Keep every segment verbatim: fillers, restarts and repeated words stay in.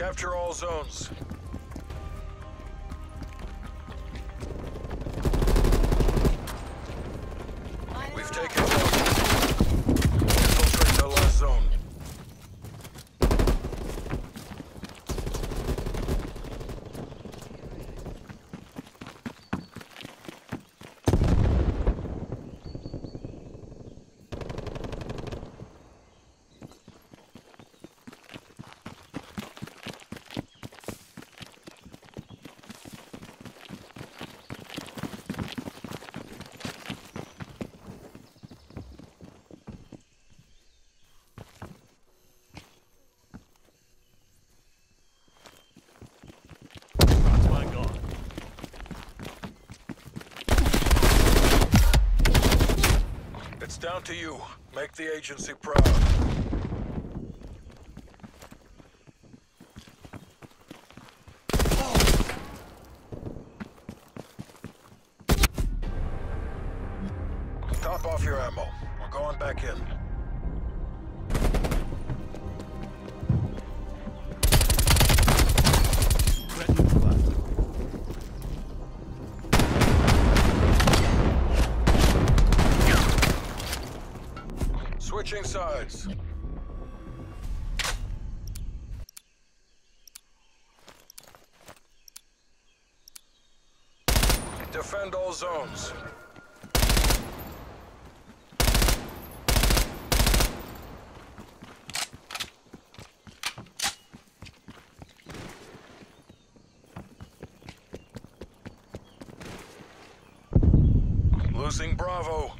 Capture all zones. We've taken infiltrate the last zone. It's down to you. Make the agency proud. Top off your ammo. We're going back in. Switching sides. Defend all zones. Losing Bravo.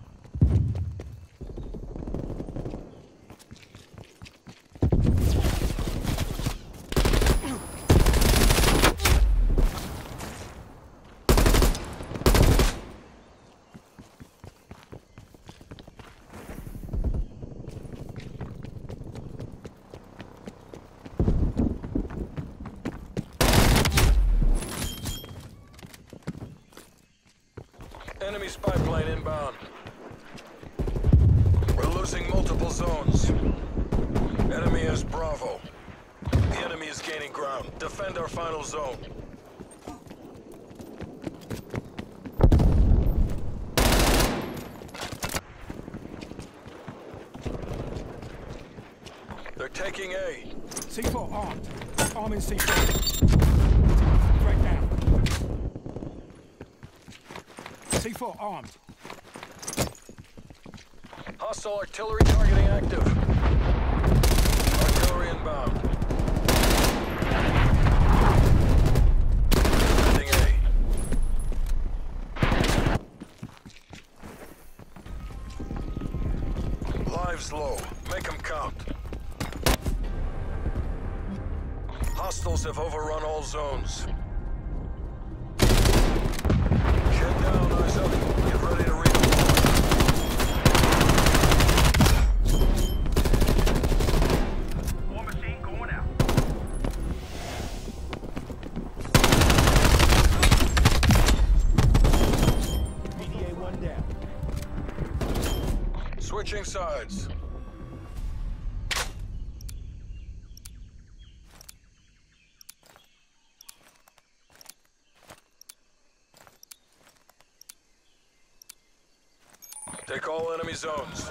Enemy spy plane inbound. We're losing multiple zones. Enemy is Bravo. The enemy is gaining ground. Defend our final zone. They're taking A. C four armed. Arm in C four. Right down. C four armed. Hostile artillery targeting active. Artillery inbound. Defending A. Lives low. Make them count. Hostiles have overrun all zones. Get down, eyes up. Get ready to redeploy. War machine going out. P D A one down. Switching sides. Take all enemy zones.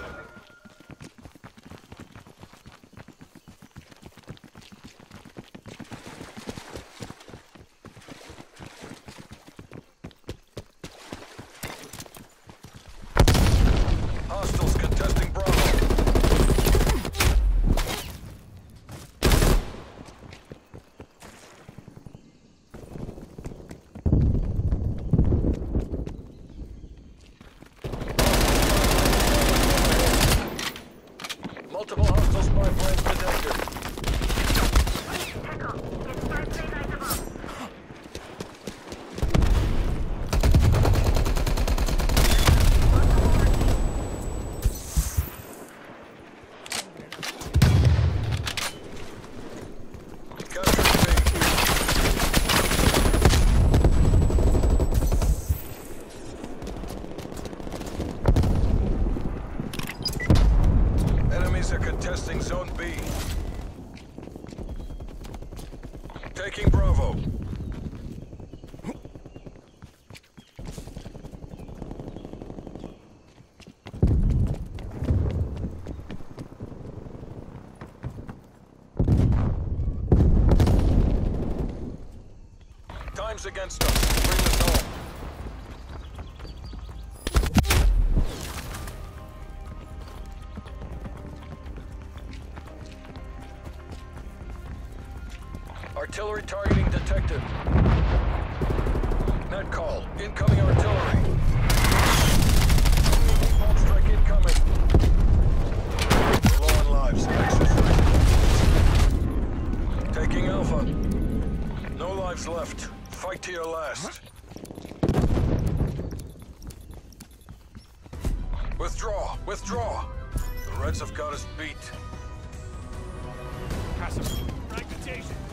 Hostiles contesting Bravo. Multiple hostile spy planes detected. Echo, get spy plane eyes above. Capture Enemies are contesting Zone B. Taking Bravo. Time's against us. Bring this home. Artillery targeting detected. Net call. Incoming artillery. Napalm strike incoming. We're low on lives. Exit. Taking Alpha. No lives left. Fight to your last. Withdraw. Withdraw. The Reds have got us beat. Passive. Fragmentation.